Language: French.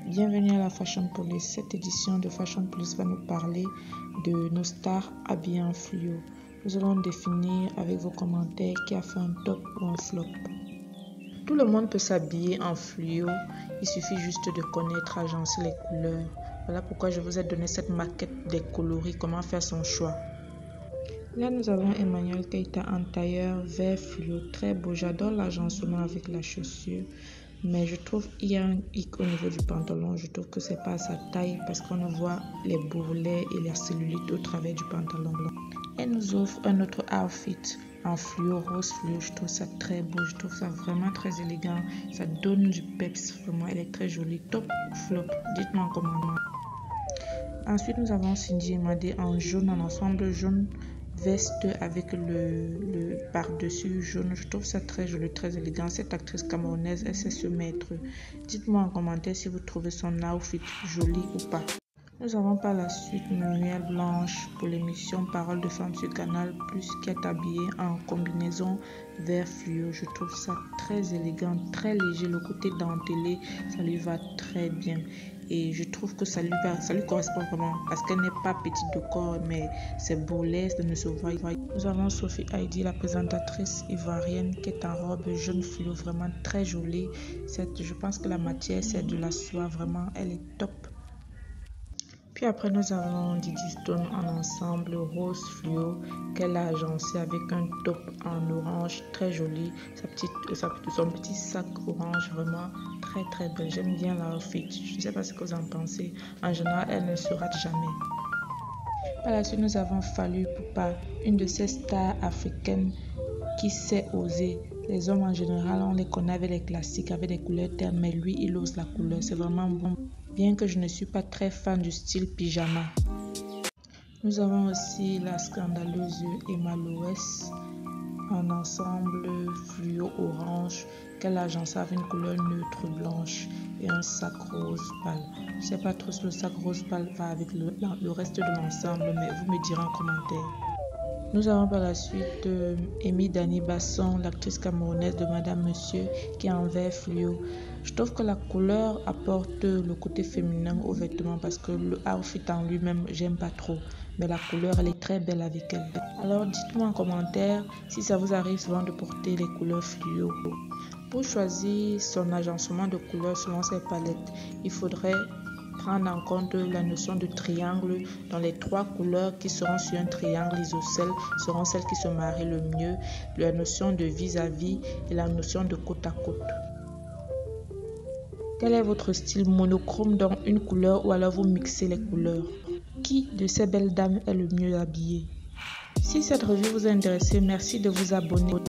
Bienvenue à la Fashion Police. Cette édition de Fashion Police va nous parler de nos stars habillées en fluo. Nous allons définir avec vos commentaires qui a fait un top ou un flop. Tout le monde peut s'habiller en fluo, il suffit juste de connaître, agencer les couleurs. Voilà pourquoi je vous ai donné cette maquette des coloris, comment faire son choix. Là, nous avons Emmanuel Keita en tailleur vert fluo, très beau. J'adore l'agencement avec la chaussure, mais je trouve qu'il y a un hic au niveau du pantalon. Je trouve que c'est pas à sa taille parce qu'on voit les bourrelets et la cellulite au travers du pantalon blanc. Elle nous offre un autre outfit en fluo, rose fluo. Je trouve ça très beau, je trouve ça vraiment très élégant. Ça donne du peps, vraiment. Elle est très jolie. Top ou flop? Dites-moi en commentaire. Ensuite, nous avons Cindy Emadé en jaune, en ensemble jaune veste avec le par-dessus jaune. Je trouve ça très joli, très élégant. Cette actrice camerounaise, elle sait se mettre. Dites-moi en commentaire si vous trouvez son outfit joli ou pas. Nous avons par la suite Muriel Blanche pour l'émission Parole de Femme sur Canal+, qui est habillée en combinaison vert fluo. Je trouve ça très élégant, très léger. Le côté dentelé, ça lui va très bien. Et je trouve que ça lui correspond vraiment parce qu'elle n'est pas petite de corps, mais c'est bourrelet, ça ne se voit. Nous avons Sophie Heidi, la présentatrice ivoirienne, qui est en robe jaune fluo, vraiment très jolie. Je pense que la matière, c'est de la soie, vraiment, elle est top. Puis après, nous avons Didi Stone en ensemble rose fluo qu'elle a agencé avec un top en orange très joli. Son petit sac orange vraiment très belle. J'aime bien l'outfit. Je ne sais pas ce que vous en pensez. En général, elle ne se rate jamais. Par la suite, nous avons Fally Ipupa, une de ces stars africaines qui sait oser. Les hommes en général, on les connaît avec les classiques, avec des couleurs ternes, mais lui, il ose la couleur. C'est vraiment bon. Bien que je ne suis pas très fan du style pyjama. Nous avons aussi la scandaleuse Emma Loès en ensemble fluo orange qu'elle a agencé avec une couleur neutre blanche et un sac rose pâle. Je ne sais pas trop si le sac rose pâle va avec le reste de l'ensemble, mais vous me direz en commentaire. Nous avons par la suite Amy Dani Basson, l'actrice camerounaise de Madame Monsieur, qui est en vert fluo. Je trouve que la couleur apporte le côté féminin aux vêtements parce que le outfit en lui-même, j'aime pas trop. Mais la couleur, elle est très belle avec elle. Alors dites-moi en commentaire si ça vous arrive souvent de porter les couleurs fluo. Pour choisir son agencement de couleurs selon ses palettes, il faudrait prendre en compte la notion de triangle, dans les trois couleurs qui seront sur un triangle isocèle seront celles qui se marient le mieux, la notion de vis-à-vis et la notion de côte à côte. Quel est votre style monochrome dans une couleur ou alors vous mixez les couleurs? Qui de ces belles dames est le mieux habillé? Si cette revue vous a intéressé, merci de vous abonner.